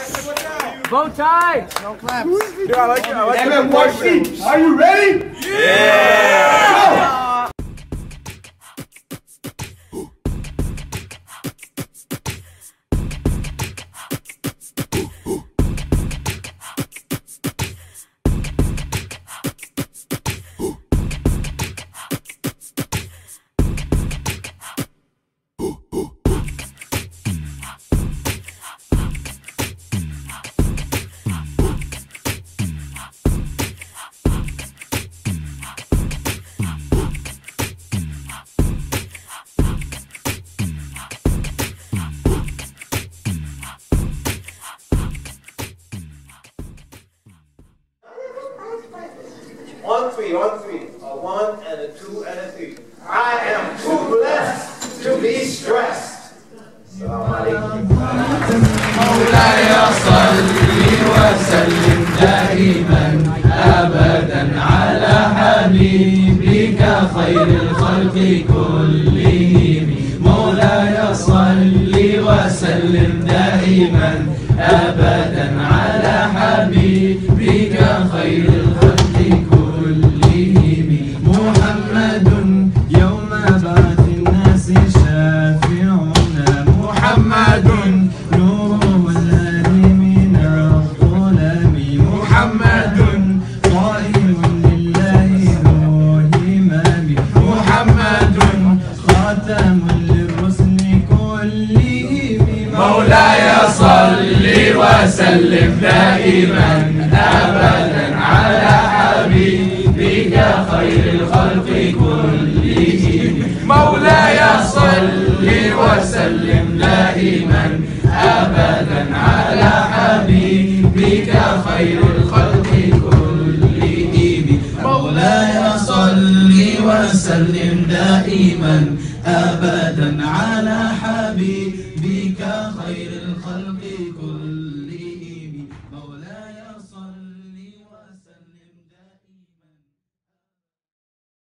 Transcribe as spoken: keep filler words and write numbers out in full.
Bow tie. No claps. Yeah, I like it. I like M M Y C, are you ready? Yeah! On three, on three. A one and a two and a three. I am too blessed to be stressed. Assalamu alaikum. مولاي صل وسلم دائما ابدا على حبيبك خير الخلق كلهم. مولاي صل وسلم دائما ابدا على حبيبك خير الخلق كلهم. محمد يوم بعث الناس شافعنا. محمد نوره الهادي من الظلم. محمد قائم لله ذو همم. محمد خاتم للرسل كلهم. مولاي صل وسلم دائما ابدا على حبيبك خير الخلق كلهم. مولاي صل وسلم دائما ابدا على حبيبك خير الخلق كلهم. مولاي صل وسلم دائما ابدا على حبيبك